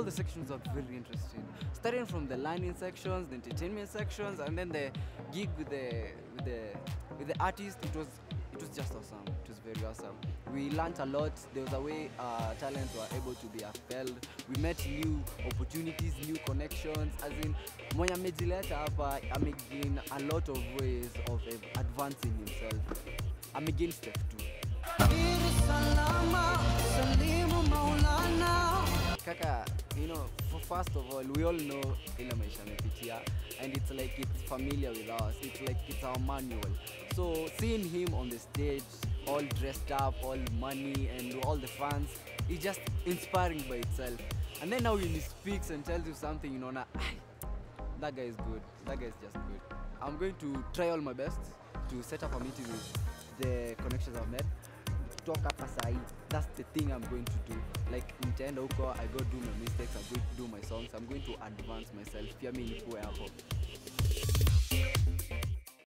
all the sections are very interesting. Starting from the learning sections, the entertainment sections, and then the gig with the artist. It was just awesome. It was very awesome. We learned a lot. There was a way talents were able to be upheld. We met new opportunities, new connections. As in, mwenye amejileta hapa amegain a lot of ways of advancing himself. Amegain step 2. Kaka, you know, first of all, we all know ile maisha amepitia, and it's like it's familiar with us. It's like it's our manual. So seeing him on the stage, all dressed up, all money, and all the fans, it's just inspiring by itself. And then now when he speaks and tells you something, you know, that guy is good. That guy is just good. I'm going to try all my best to set up a meeting with the connections I've met. Talk up aside. That's the thing I'm going to do. Like nitaenda huko, I go do my mistakes, I'm going to do my songs, I'm going to advance myself. Pia mimi nikuwe hapo.